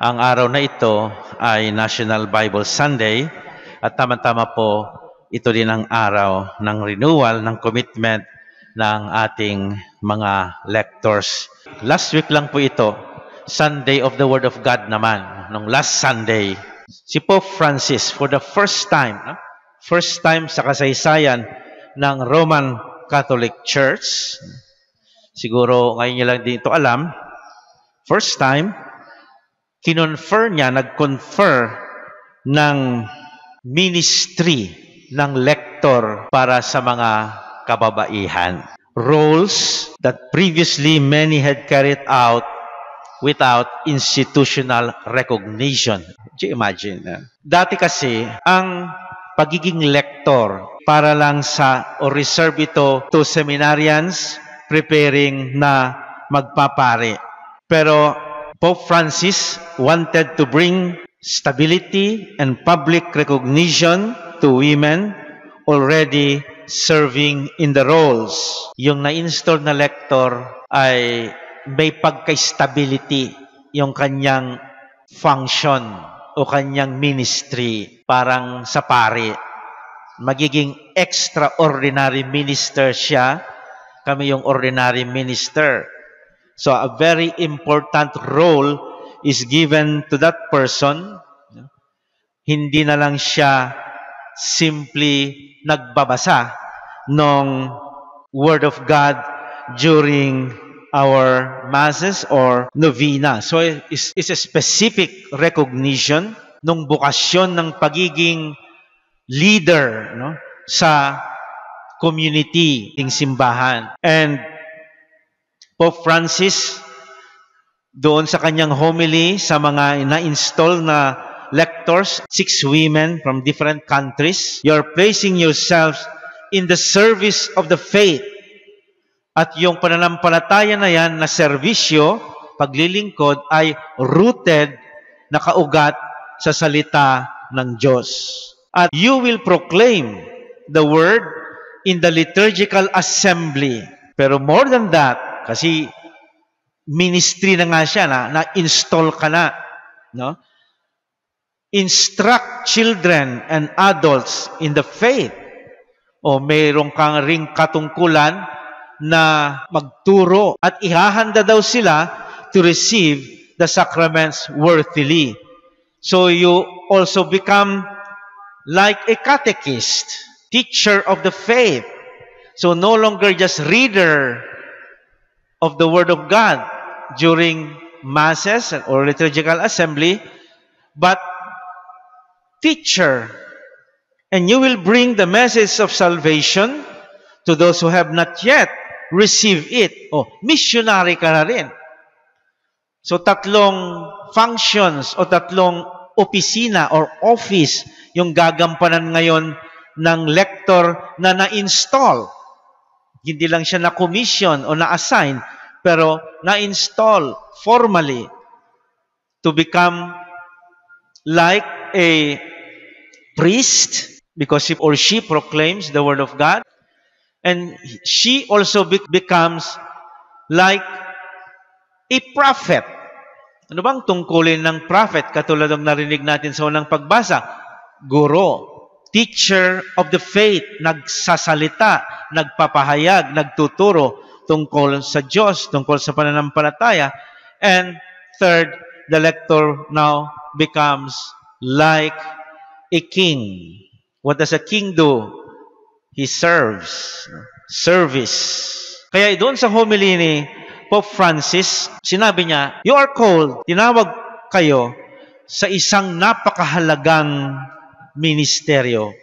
Ang araw na ito ay National Bible Sunday at tama-tama po ito din ang araw ng renewal ng commitment ng ating mga lectors. Last week lang po ito, Sunday of the Word of God naman, nung last Sunday. Si Pope Francis, for the first time sa kasaysayan ng Roman Catholic Church, siguro ngayon niya lang din ito alam, first time, nag-confer ng ministry ng lector para sa mga kababaihan. Roles that previously many had carried out without institutional recognition. Do you imagine? Dati kasi, ang pagiging lector para lang o reserve ito to seminarians preparing na magpapare. Pero Pope Francis wanted to bring stability and public recognition to women already serving in the roles. Yung na-install na lector ay may pagka-stability yung kanyang function o kanyang ministry, parang sa pari. Magiging extraordinary minister siya, kami yung ordinary minister. So a very important role is given to that person. Hindi na lang siya simply nagbabasa ng Word of God during our masses or novena. So it's a specific recognition ng bukasyon ng pagiging leader, no, sa community, ng simbahan. And Pope Francis, doon sa kanyang homily sa mga na-install na lectors, 6 women from different countries, you're placing yourselves in the service of the faith. At yung pananampalataya na yan na serbisyo, paglilingkod, ay rooted, nakaugat sa salita ng Diyos. At you will proclaim the word in the liturgical assembly. Pero more than that, kasi ministry na nga siya, na-install ka na, no? Instruct children and adults in the faith. O mayroong kang ring katungkulan na magturo at ihahanda daw sila to receive the sacraments worthily. So you also become like a catechist, teacher of the faith. So no longer just reader of the Word of God during masses or liturgical assembly, but teacher. And you will bring the message of salvation to those who have not yet received it. Missionary ka na rin. So tatlong functions o tatlong opisina or office yung gagampanan ngayon ng lector na na-install. Hindi lang siya na-commission o na-assign, pero na-install formally to become like a priest, because he or she proclaims the Word of God, and she also becomes like a prophet. Ano bang tungkulin ng prophet? Katulad ng narinig natin sa unang pagbasa, guro, teacher of the faith, nagsasalita, nagpapahayag, nagtuturo tungkol sa Diyos, tungkol sa pananampalataya. And third, the lector now becomes like a king. What does a king do? He serves. Service. Kaya doon sa homily ni Pope Francis, sinabi niya, you are called, tinawag kayo sa isang napakahalagang ministeryo,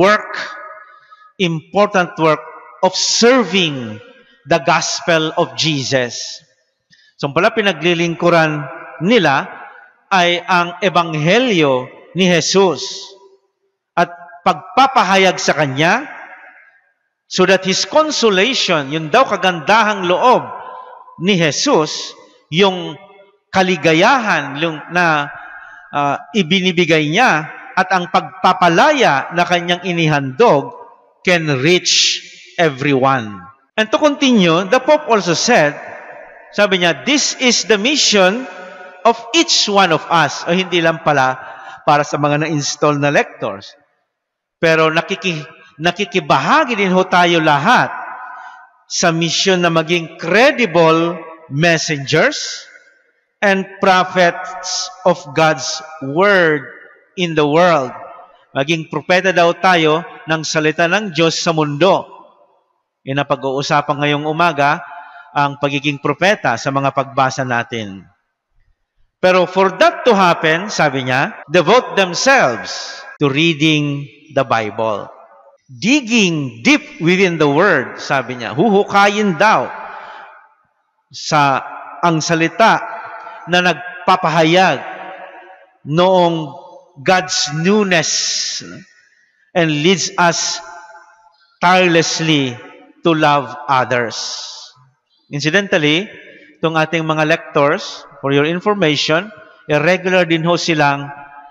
important work of serving the gospel of Jesus. So pala pinaglilingkuran nila ay ang ebanghelyo ni Jesus at pagpapahayag sa Kanya so that His consolation, yun daw kagandahang loob ni Jesus, yung kaligayahan na ibinibigay niya at ang pagpapalaya na kanyang inihandog can reach everyone. And to continue, the Pope also said, sabi niya, this is the mission of each one of us, o hindi lang pala para sa mga na-install na lectors, pero nakikibahagi din ho tayo lahat sa mission na maging credible messengers and prophets of God's Word in the world. Maging propeta daw tayo ng salita ng Diyos sa mundo. Yan ang pag-uusapan ngayong umaga, ang pagiging propeta sa mga pagbasa natin. Pero for that to happen, sabi niya, devote themselves to reading the Bible. Digging deep within the Word, sabi niya, huhukayin daw sa ang salita na nagpapahayag noong God's newness and leads us tirelessly to love others. Incidentally, itong ating mga lectors, for your information, regular din ho silang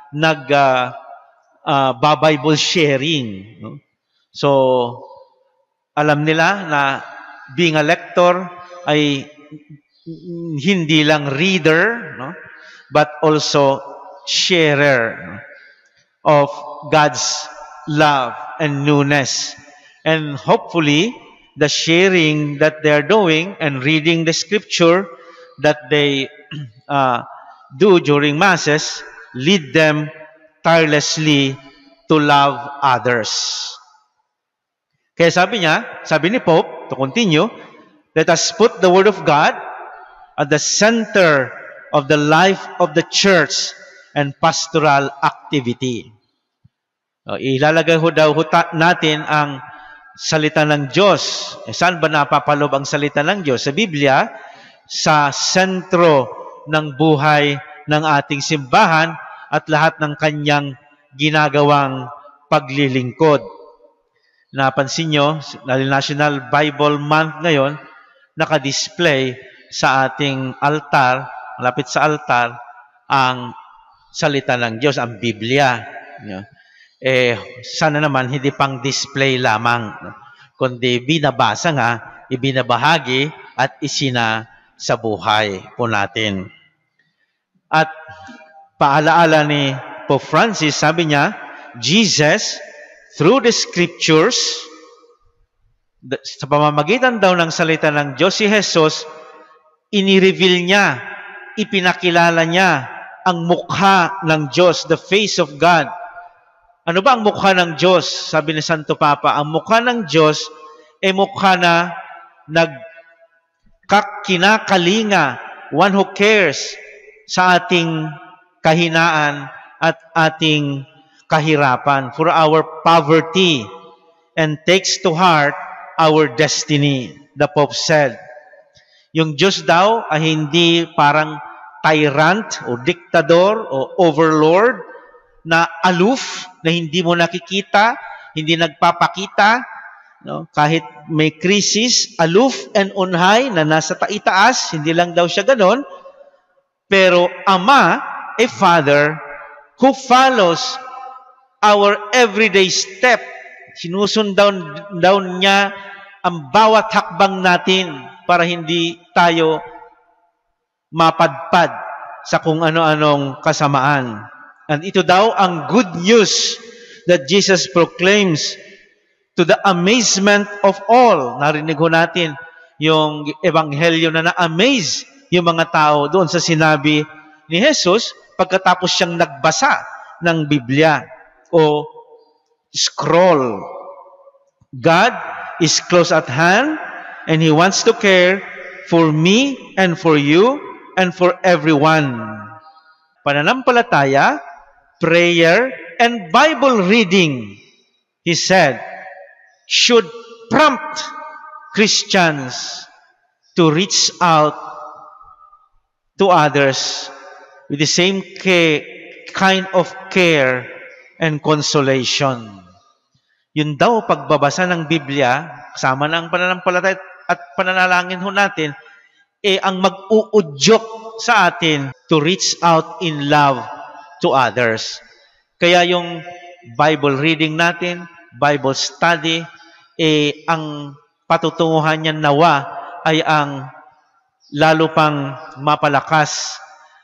Bible sharing. No? So, alam nila na being a lector ay hindi lang reader, no? But also sharer of God's love and newness. And hopefully, the sharing that they're doing and reading the scripture that they do during masses lead them tirelessly to love others. Kaya sabi ni Pope, to continue, let us put the Word of God at the center of the life of the church and pastoral activity. Ilalagay ho daw natin ang salita ng Diyos. Saan ba napapalob ang salita ng Diyos? Sa Biblia, sa sentro ng buhay ng ating simbahan at lahat ng kanyang ginagawang paglilingkod. Napansin nyo, National Bible Month ngayon, nakadisplay sa ating altar, malapit sa altar, ang salita ng Diyos, ang Biblia. Sana naman hindi pang display lamang, kundi binabasa nga, ibinabahagi at isina sa buhay po natin. At paalaala ni Pope Francis, sabi niya, Jesus, through the scriptures, sa pamamagitan daw ng salita ng Diyos, si Jesus, inireveal niya, ipinakilala niya ang mukha ng Diyos, the face of God. Ano ba ang mukha ng Diyos? Sabi ni Santo Papa, ang mukha ng Diyos ay mukha na kinakalinga, one who cares sa ating kahinaan at ating kahirapan, for our poverty, and takes to heart our destiny, the Pope said. Yung Diyos daw ay hindi parang tyrant o diktador o overlord na aloof, na hindi mo nakikita, hindi nagpapakita, no? Kahit may krisis, aloof and on high, na nasa taitaas, hindi lang daw siya ganon. Pero Ama, a Father, who follows our everyday step, sinusundan daw niya ang bawat hakbang natin para hindi tayo mapadpad sa kung ano-anong kasamaan. And ito daw ang good news that Jesus proclaims to the amazement of all. Narinig ho natin yung ebanghelyo na na-amaze yung mga tao doon sa sinabi ni Jesus pagkatapos siyang nagbasa ng Biblia o scroll. God is close at hand and He wants to care for me and for you and for everyone. Pananampalataya, prayer, and Bible reading, he said, should prompt Christians to reach out to others with the same kind of care and consolation. Yun daw, pagbabasa ng Biblia, kasama ng pananampalataya at pananalangin ho natin, ang mag-uudyok sa atin to reach out in love to others. Kaya yung Bible reading natin, Bible study, ang patutunguhan niyan nawa ay ang lalo pang mapalakas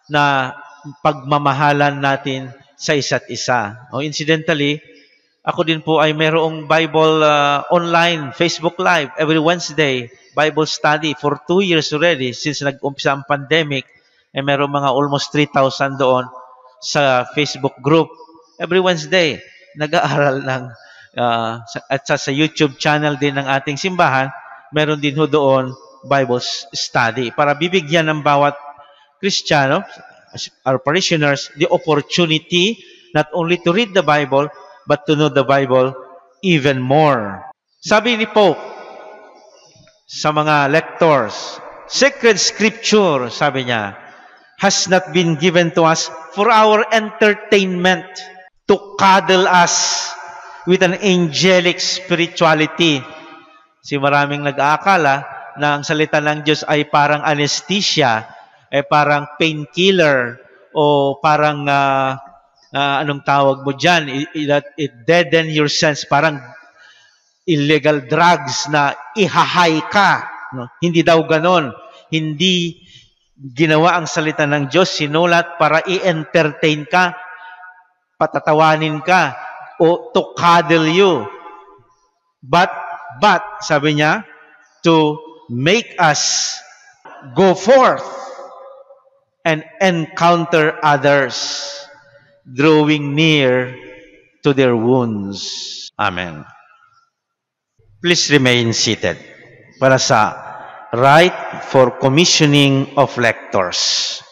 na pagmamahalan natin sa isa't isa. Incidentally, ako din po ay mayroong Bible online, Facebook Live, every Wednesday, Bible study for 2 years already since nag-umpisa ang pandemic. Mayroong mga almost 3,000 doon sa Facebook group. Every Wednesday, nag-aaral ng, at sa YouTube channel din ng ating simbahan, meron din ho doon Bible study para bibigyan ng bawat Kristiyano, our parishioners, the opportunity not only to read the Bible, but to know the Bible even more. Sabi ni Pope sa mga lectors, Sacred Scripture, sabi niya, has not been given to us for our entertainment, to cuddle us with an angelic spirituality. Maraming nag-aakala na ang salita ng Diyos ay parang anesthesia, ay parang painkiller, o parang anong tawag mo dyan, it deaden your sense, parang illegal drugs na ihahay ka. No? Hindi daw ganon. Hindi ginawa ang salita ng Diyos, sinulat para i-entertain ka, patatawanin ka, o to cuddle you. But, sabi niya, to make us go forth and encounter others, drawing near to their wounds. Amen. Please remain seated para sa rite for commissioning of lectors.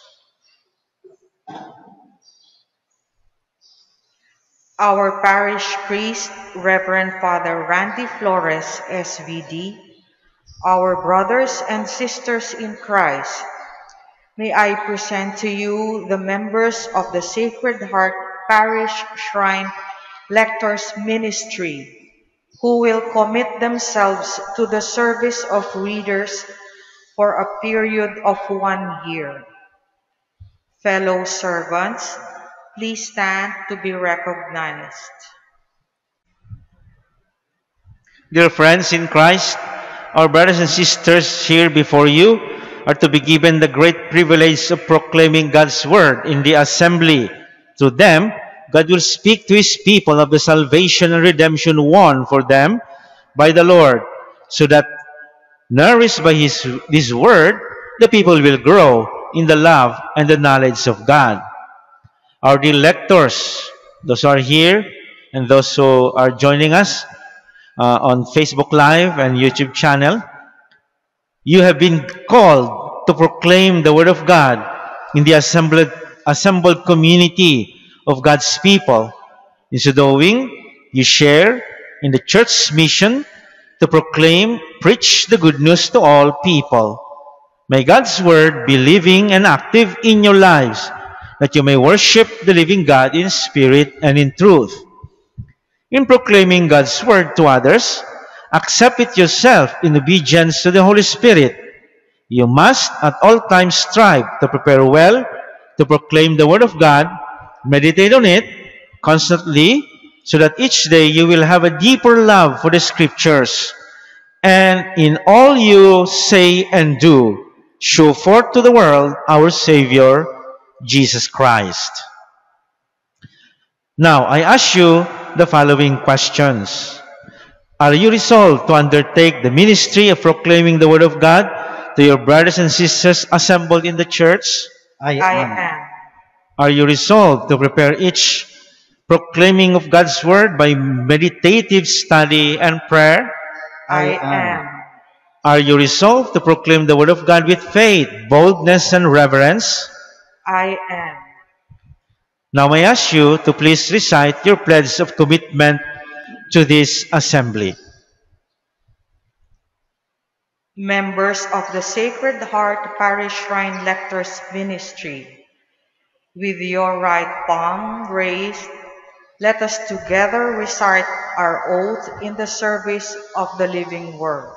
Our parish priest, Reverend Father Randy Flores, SVD, our brothers and sisters in Christ, may I present to you the members of the Sacred Heart Parish-Shrine Lectors Ministry, who will commit themselves to the service of readers for a period of 1 year. Fellow servants, please stand to be recognized. Dear friends in Christ, our brothers and sisters here before you are to be given the great privilege of proclaiming God's word in the assembly. Through them, God will speak to His people of the salvation and redemption won for them by the Lord, so that, nourished by this word, the people will grow in the love and the knowledge of God. Our dear lectors, those who are here and those who are joining us on Facebook Live and YouTube channel, you have been called to proclaim the Word of God in the assembled community of God's people. In so doing, you share in the Church's mission to preach the good news to all people. May God's Word be living and active in your lives, that you may worship the living God in spirit and in truth. In proclaiming God's Word to others, accept it yourself in obedience to the Holy Spirit. You must at all times strive to prepare well to proclaim the Word of God, meditate on it constantly, so that each day you will have a deeper love for the Scriptures, and in all you say and do, show forth to the world our Savior, Jesus Christ. Now, I ask you the following questions. Are you resolved to undertake the ministry of proclaiming the Word of God to your brothers and sisters assembled in the church? I am. Are you resolved to prepare each proclaiming of God's Word by meditative study and prayer? I am. Are you resolved to proclaim the Word of God with faith, boldness, and reverence? I am. Now I ask you to please recite your pledge of commitment to this assembly. Members of the Sacred Heart Parish-Shrine Lectors Ministry, with your right palm raised, let us together recite our oath in the service of the living Word.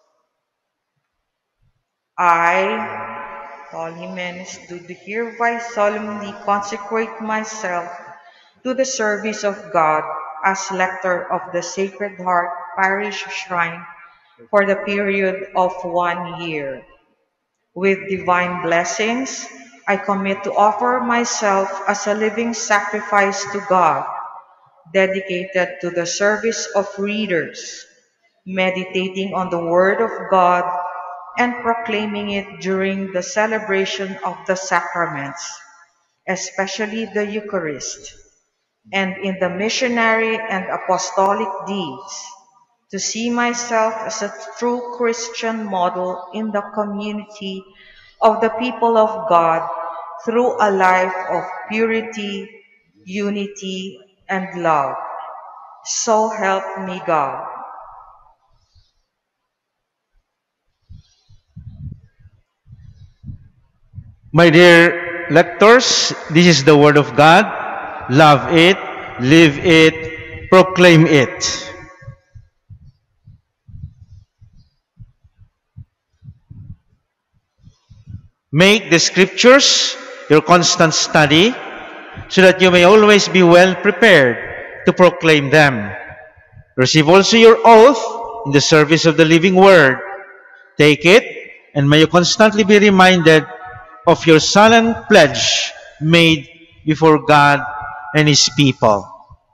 I, Paul Jimenez, do hereby solemnly consecrate myself to the service of God as lector of the Sacred Heart Parish-Shrine for the period of 1 year. With divine blessings, I commit to offer myself as a living sacrifice to God, dedicated to the service of readers, meditating on the Word of God, and proclaiming it during the celebration of the sacraments, especially the Eucharist, and in the missionary and apostolic deeds, to see myself as a true Christian model in the community of the people of God through a life of purity, unity, and love. So help me God. My dear lectors, this is the Word of God. Love it, live it, proclaim it. Make the Scriptures your constant study so that you may always be well prepared to proclaim them. Receive also your oath in the service of the living Word. Take it, and may you constantly be reminded of your solemn pledge made before God and His people.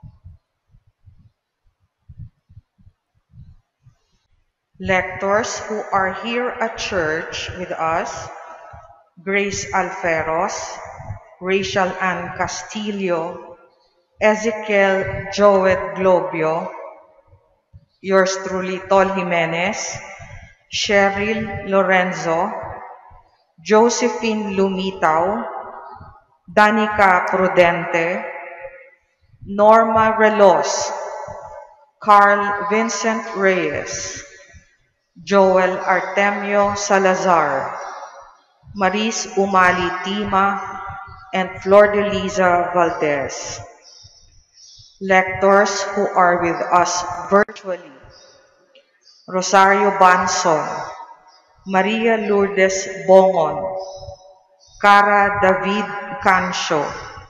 Lectors who are here at church with us, Grace Alferos, Rachel Ann Castillo, Ezekiel Joet Globio, yours truly, Tol Jimenez, Cheryl Lorenzo, Josephine Lumitaw, Danica Prudente, Norma Relos, Carl Vincent Reyes, Joel Artemio Salazar, Maris Umali Tima, and Flor de Liza Valdez. Lectors who are with us virtually, Rosario Banson, Maria Lourdes Bongon, Cara David Cancio,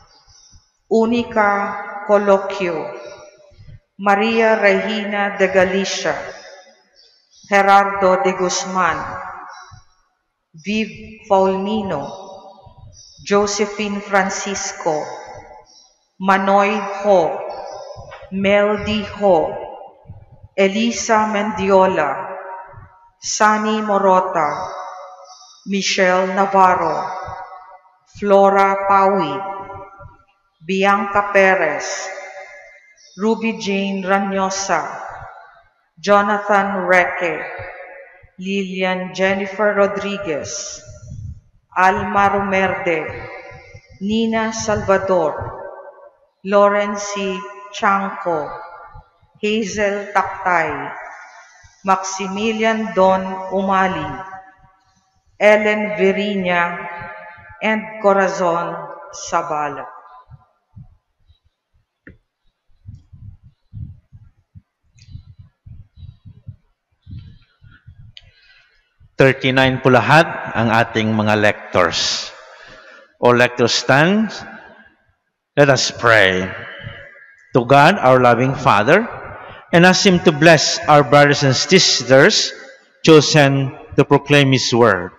Unica Colocchio, Maria Regina de Galicia, Gerardo de Guzman, Viv Paulino, Josephine Francisco, Manoy Ho, Meldy Ho, Elisa Mendiola, Sani Morota, Michelle Navarro, Flora Pawi, Bianca Perez, Ruby Jane Ranyosa, Jonathan Reque, Lilian Jennifer Rodriguez, Alma Romerde, Nina Salvador, Laurency Chanco, Hazel Taktay, Maximilian Don Umali, Ellen Virina, and Corazon Sabala. "39 po lahat ang ating mga lectors. All lectors stand. Let us pray. To God, our loving Father, and ask Him to bless our brothers and sisters chosen to proclaim His word.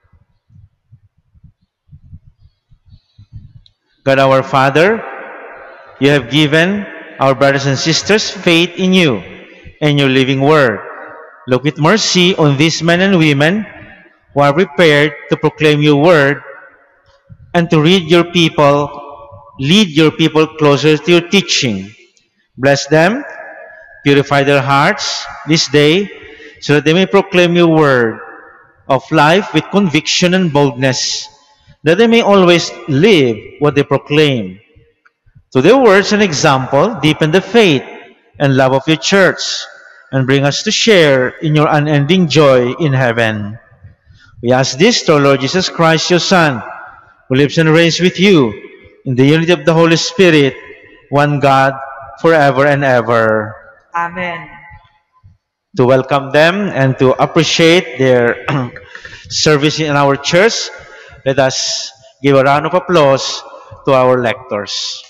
God, our Father, You have given our brothers and sisters faith in You and Your living word. Look with mercy on these men and women who are prepared to proclaim Your word and to lead Your people closer to Your teaching. Bless them, purify their hearts this day, so that they may proclaim Your word of life with conviction and boldness, that they may always live what they proclaim. To their words and example, deepen the faith and love of Your church, and bring us to share in Your unending joy in heaven. We ask this through our Lord Jesus Christ, Your Son, who lives and reigns with You in the unity of the Holy Spirit, one God, forever and ever. Amen. To welcome them and to appreciate their service in our church, let us give a round of applause to our lectors.